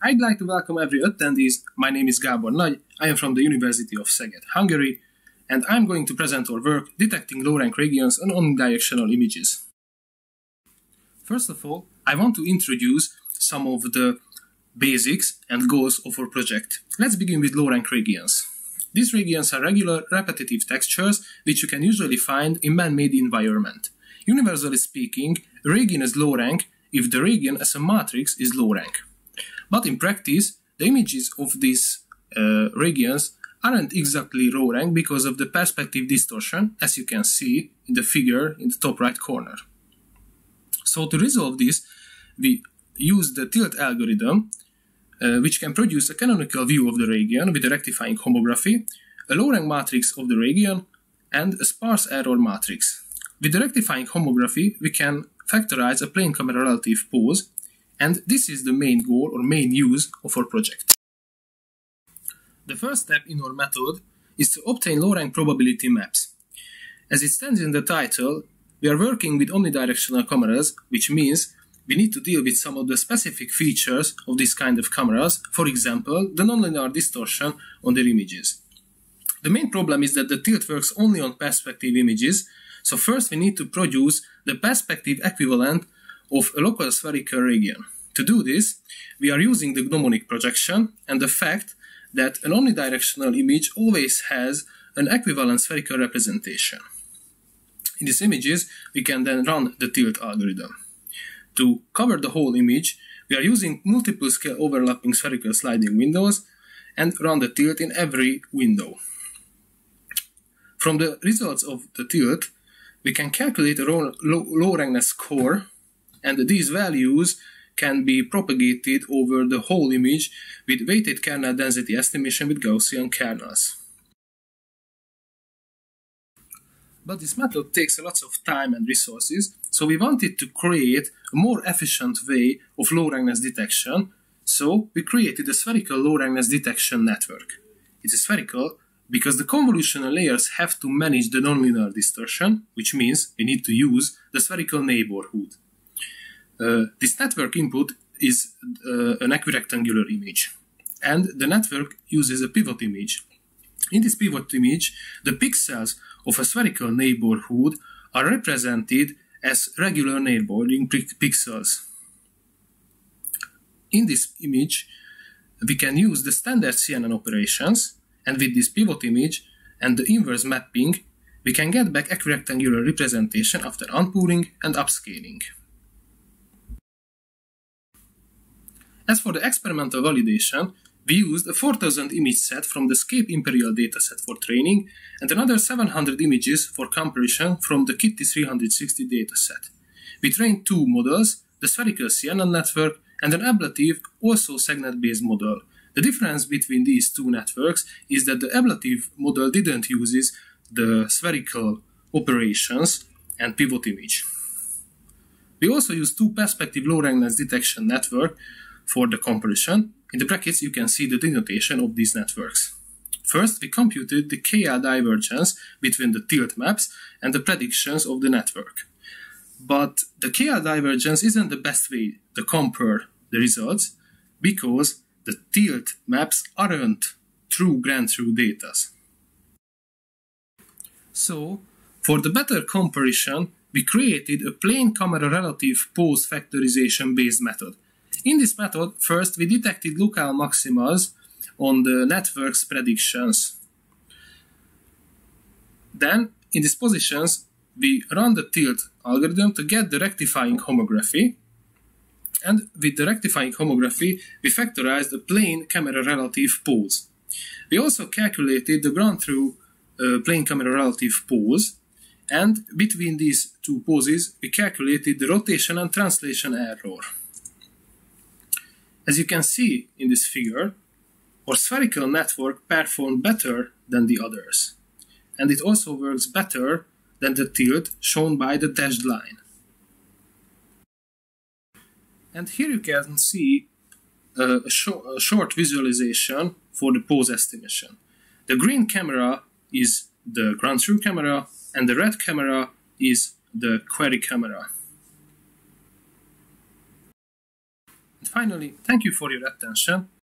I'd like to welcome every attendees. My name is Gábor Nagy, I am from the University of Szeged, Hungary, and I'm going to present our work detecting low-rank regions on omnidirectional images. First of all, I want to introduce some of the basics and goals of our project. Let's begin with low-rank regions. These regions are regular, repetitive textures which you can usually find in man-made environment. Universally speaking, a region is low-rank if the region as a matrix is low-rank. But in practice, the images of these regions aren't exactly low-rank because of the perspective distortion, as you can see in the figure in the top right corner. So to resolve this, we use the tilt algorithm, which can produce a canonical view of the region with a rectifying homography, a low-rank matrix of the region, and a sparse error matrix. With the rectifying homography, we can factorize a plane camera relative pose, and this is the main goal or main use of our project. The first step in our method is to obtain low-rank probability maps. As it stands in the title, we are working with omnidirectional cameras, which means we need to deal with some of the specific features of this kind of cameras, for example, the nonlinear distortion on their images. The main problem is that the tilt works only on perspective images, so first we need to produce the perspective equivalent of a local spherical region. To do this, we are using the gnomonic projection and the fact that an omnidirectional image always has an equivalent spherical representation. In these images, we can then run the tilt algorithm. To cover the whole image, we are using multiple scale overlapping spherical sliding windows and run the tilt in every window. From the results of the tilt, we can calculate a low-rankness score, and these values can be propagated over the whole image with weighted kernel density estimation with Gaussian kernels. But this method takes a lot of time and resources, so we wanted to create a more efficient way of low-rankness detection, so we created a spherical low-rankness detection network. It is spherical because the convolutional layers have to manage the nonlinear distortion, which means we need to use the spherical neighborhood. This network input is an equirectangular image, and the network uses a pivot image. In this pivot image, the pixels of a spherical neighborhood are represented as regular neighboring pixels. In this image, we can use the standard CNN operations, and with this pivot image and the inverse mapping, we can get back equirectangular representation after unpooling and upscaling. As for the experimental validation, we used a 4000 image set from the Scape Imperial dataset for training and another 700 images for comparison from the Kitty 360 dataset. We trained two models, the spherical CNN network and an ablative, also segnet-based model. The difference between these two networks is that the ablative model didn't use the spherical operations and pivot image. We also used two perspective low-rankness detection network for the comparison. In the brackets, you can see the denotation of these networks. First, we computed the KL divergence between the tilt maps and the predictions of the network. But the KL divergence isn't the best way to compare the results because the tilt maps aren't true grand truth data. So, for the better comparison, we created a plane camera relative pose factorization based method. In this method, first we detected local maximals on the network's predictions. Then, in these positions, we run the tilt algorithm to get the rectifying homography, and with the rectifying homography, we factorized the plane camera relative pose. We also calculated the ground-truth plane camera relative pose, and between these two poses, we calculated the rotation and translation error. As you can see in this figure, our spherical network performed better than the others, and it also works better than the tilt shown by the dashed line. And here you can see a short visualization for the pose estimation. The green camera is the ground truth camera, and the red camera is the query camera. Finally, thank you for your attention.